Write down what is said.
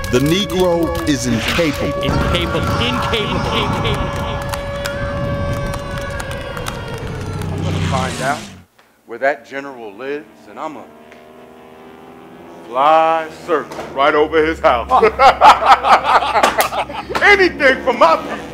The Negro is incapable. Incapable. I'm gonna find out where that general lives, and I'm gonna fly circle right over his house. Anything for my people.